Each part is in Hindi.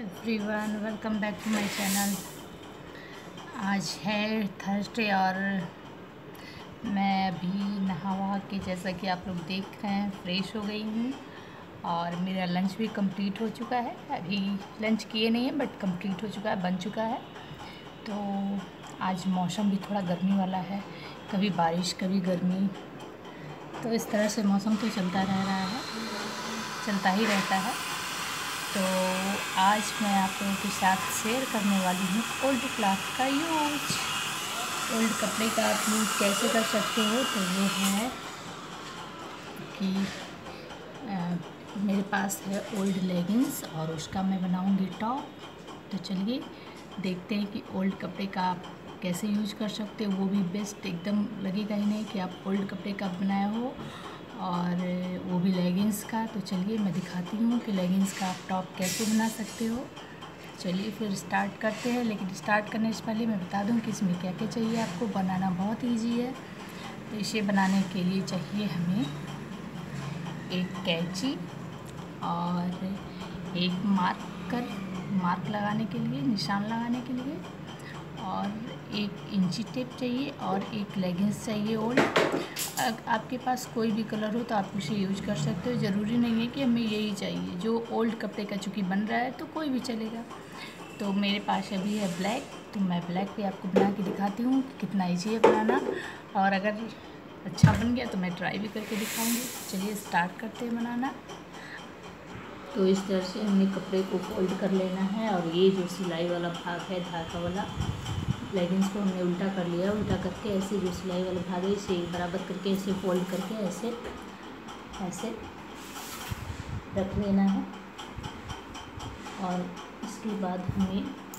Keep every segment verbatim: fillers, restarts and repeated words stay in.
Everyone, welcome back to my channel. आज है थर्सडे और मैं अभी नहा वहा के, जैसा कि आप लोग देख रहे हैं, फ्रेश हो गई हूँ और मेरा लंच भी कंप्लीट हो चुका है। अभी लंच किए नहीं है बट कंप्लीट हो चुका है, बन चुका है। तो आज मौसम भी थोड़ा गर्मी वाला है, कभी बारिश कभी गर्मी, तो इस तरह से मौसम तो चलता रह रहा है, चलता ही रहता है। तो आज मैं आप लोगों के साथ शेयर करने वाली हूँ ओल्ड क्लॉथ का यूज। ओल्ड कपड़े का आप यूज कैसे कर सकते हो। तो वो है कि आ, मेरे पास है ओल्ड लेगिंग्स और उसका मैं बनाऊँगी टॉप। तो चलिए देखते हैं कि ओल्ड कपड़े का आप कैसे यूज कर सकते हो, वो भी बेस्ट एकदम लगेगा ही नहीं कि आप ओल्ड कपड़े का बनाए हो, और वो भी लेगिंग्स का। तो चलिए मैं दिखाती हूँ कि लेगिंग्स का आप टॉप कैसे बना सकते हो। चलिए फिर स्टार्ट करते हैं। लेकिन स्टार्ट करने से पहले मैं बता दूँ कि इसमें क्या क्या चाहिए। आपको बनाना बहुत इजी है। तो इसे बनाने के लिए चाहिए हमें एक कैंची और एक मार्कर, मार्क लगाने के लिए, निशान लगाने के लिए, और एक इंची टेप चाहिए और एक लेगिंग्स चाहिए ओल्ड। आपके पास कोई भी कलर हो तो आप उसे यूज कर सकते हो, ज़रूरी नहीं है कि हमें यही चाहिए। जो ओल्ड कपड़े का चूँकि बन रहा है तो कोई भी चलेगा। तो मेरे पास अभी है ब्लैक, तो मैं ब्लैक भी आपको बना के दिखाती हूँ कि कितना ईजी है बनाना, और अगर अच्छा बन गया तो मैं ट्राई भी करके दिखाऊँगी। चलिए स्टार्ट करते हैं बनाना। तो इस तरह से हमें कपड़े को फोल्ड कर लेना है, और ये जो सिलाई वाला भाग है धागा वाला, लेगिंग्स को हमने उल्टा कर लिया। उल्टा करके ऐसे जो सिलाई वाला भाग है इसे बराबर करके ऐसे फोल्ड करके ऐसे ऐसे रख लेना है। और इसके बाद हमें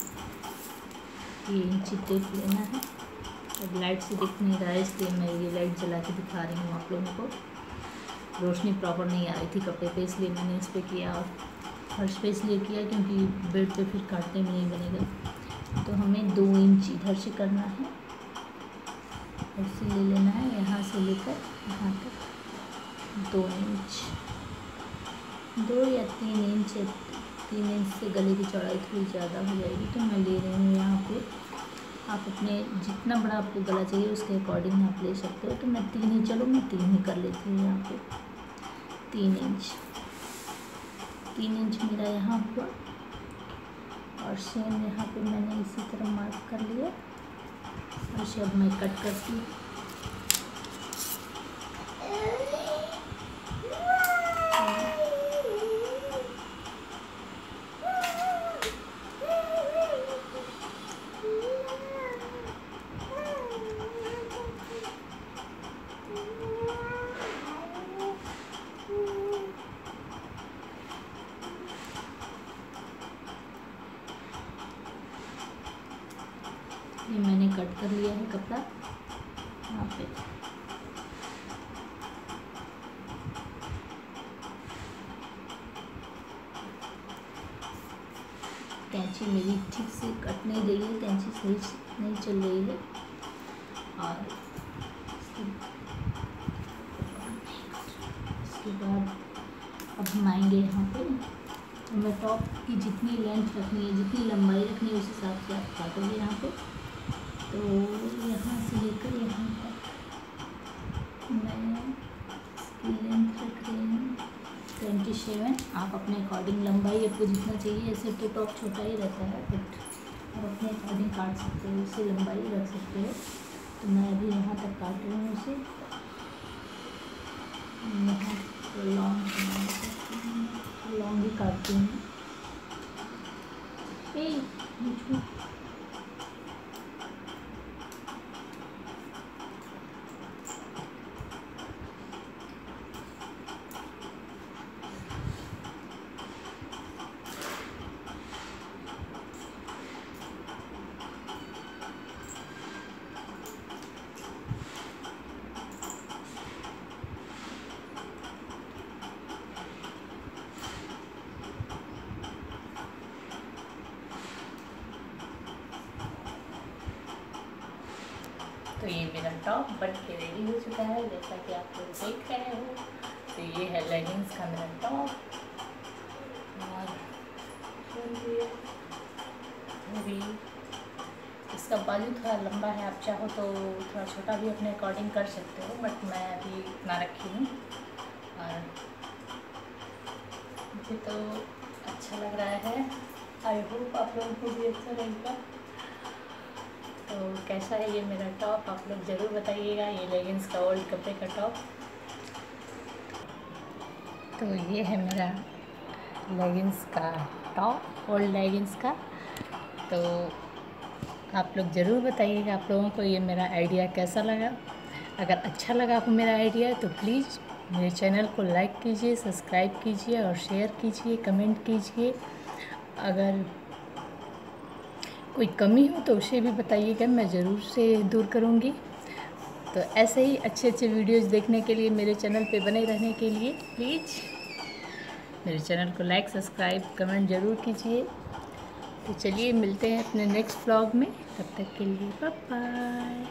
ये इंची टेप लेना है। अब लाइट से दिख नहीं रहा है इसलिए मैं ये लाइट जला के दिखा रही हूँ आप लोगों को। रोशनी प्रॉपर नहीं आ रही थी कपड़े पे, इसलिए मैंने इस पर किया, और फर्श पे इसलिए किया क्योंकि बेड पे फिर काटने में नहीं बनेगा। तो हमें दो इंच इधर से करना है, ऐसे ले लेना है, यहाँ से लेकर यहाँ तक दो इंच, दो या तीन इंच, तीन इंच से गले की चौड़ाई थोड़ी ज़्यादा हो जाएगी तो मैं ले रही हूँ यहाँ पे। आप अपने जितना बड़ा आपको गला चाहिए उसके अकॉर्डिंग आप ले सकते हो। तो मैं तीन ही, चलो मैं तीन ही कर लेती हूँ यहाँ पे। तीन इंच, तीन इंच मेरा यहाँ हुआ, और सेम यहाँ पे मैंने इसी तरह मार्क कर लिया, और इसे अब मैं कट करती हूँ। ये मैंने कट कर लिया है कपड़ा यहाँ पे। कैंची मेरी ठीक से कट नहीं रही है, कैंची सही नहीं चल रही है। और इसके बाद अब हम आएंगे यहाँ पे। हमें टॉप की जितनी लेंथ रखनी है, जितनी लंबाई रखनी है, उस हिसाब से आप काटोगे यहाँ पे। तो यहाँ से लेकर यहाँ तक मैं इसकी लेंथ रख रही हूँ ट्वेंटी सेवन। आप अपने अकॉर्डिंग लंबाई आपको जितना चाहिए, ऐसे तो टॉप छोटा ही रहता है बट आप अपने अकॉर्डिंग काट सकते हो, इससे लंबाई रख सकते हो। तो मैं अभी यहाँ तक काट रही हूँ इसे। यहाँ लॉन्ग लॉन्ग ही काटती हूँ। तो ये मेरा टॉप बन के रेडी हो चुका है, जैसा कि आप लोग देख रहे हो। तो ये है लेगिंग्स का मेरा टॉप, और भी इसका बाजू थोड़ा लंबा है, आप चाहो तो थोड़ा छोटा भी अपने अकॉर्डिंग कर सकते हो, बट मैं अभी इतना रखी हूँ और मुझे तो अच्छा लग रहा है। आई होप आप लोगों को भी अच्छा लगेगा। तो कैसा है ये मेरा टॉप, आप लोग ज़रूर बताइएगा। ये लेगिंग्स का ओल्ड कपड़े का टॉप। तो ये है मेरा लेगिंग्स का टॉप, ओल्ड लेगिंग्स का। तो आप लोग ज़रूर बताइएगा आप लोगों को ये मेरा आइडिया कैसा लगा। अगर अच्छा लगा आपको मेरा आइडिया तो प्लीज़ मेरे चैनल को लाइक कीजिए, सब्सक्राइब कीजिए और शेयर कीजिए, कमेंट कीजिए। अगर कोई कमी हो तो उसे भी बताइएगा, मैं ज़रूर से दूर करूँगी। तो ऐसे ही अच्छे अच्छे वीडियोस देखने के लिए मेरे चैनल पे बने रहने के लिए प्लीज़ मेरे चैनल को लाइक, सब्सक्राइब, कमेंट ज़रूर कीजिए। तो चलिए मिलते हैं अपने नेक्स्ट व्लॉग में, तब तक के लिए बाय बाय।